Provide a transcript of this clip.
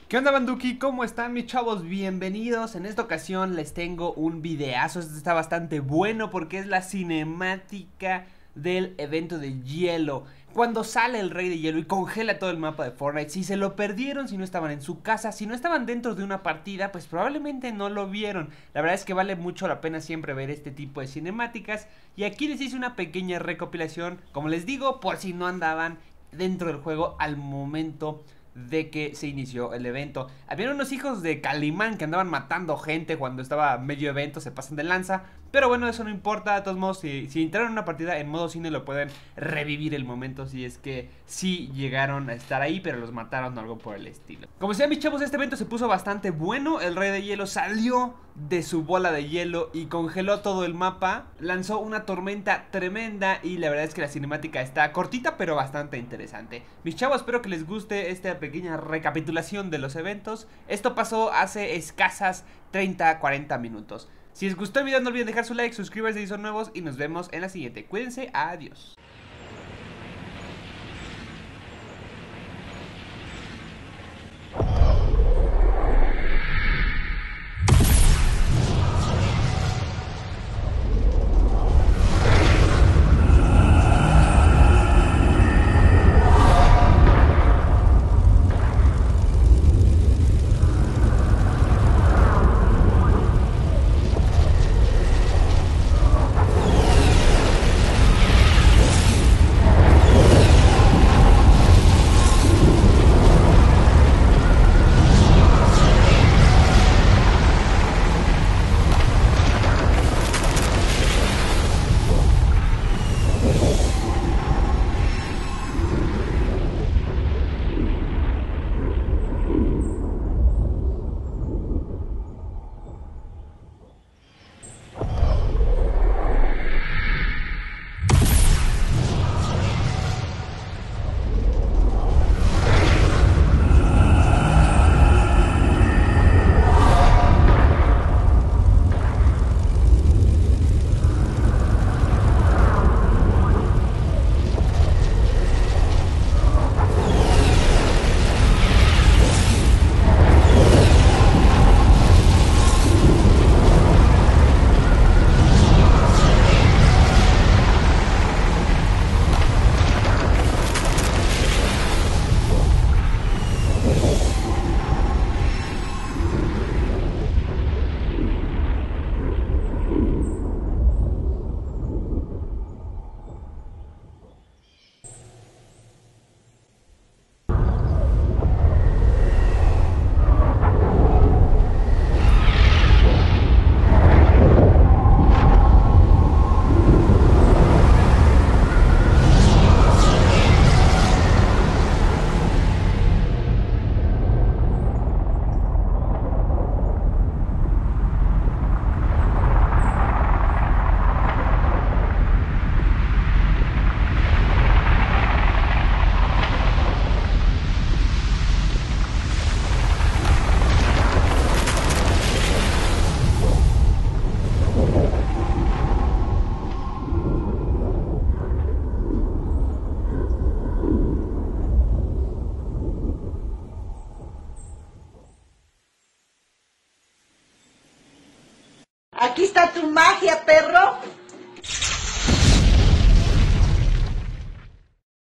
¿Qué onda, Banduki? ¿Cómo están, mis chavos? Bienvenidos. En esta ocasión les tengo un videazo. Este está bastante bueno porque es la cinemática del evento de hielo. Cuando sale el rey de hielo y congela todo el mapa de Fortnite. Si se lo perdieron, si no estaban en su casa, si no estaban dentro de una partida, pues probablemente no lo vieron. La verdad es que vale mucho la pena siempre ver este tipo de cinemáticas. Y aquí les hice una pequeña recopilación, como les digo, por si no andaban dentro del juego al momento de que se inició el evento. Habían unos hijos de Calimán que andaban matando gente cuando estaba medio evento, se pasan de lanza. Pero bueno, eso no importa. De todos modos, si entraron en una partida en modo cine, lo pueden revivir el momento. Si es que sí llegaron a estar ahí, pero los mataron o algo por el estilo. Como decían mis chavos, este evento se puso bastante bueno. El rey de hielo salió de su bola de hielo y congeló todo el mapa. Lanzó una tormenta tremenda y la verdad es que la cinemática está cortita, pero bastante interesante. Mis chavos, espero que les guste esta pequeña recapitulación de los eventos. Esto pasó hace escasas 30-40 minutos. Si les gustó el video, no olviden dejar su like, suscribirse si son nuevos y nos vemos en la siguiente. Cuídense, adiós. Aquí está tu magia, perro.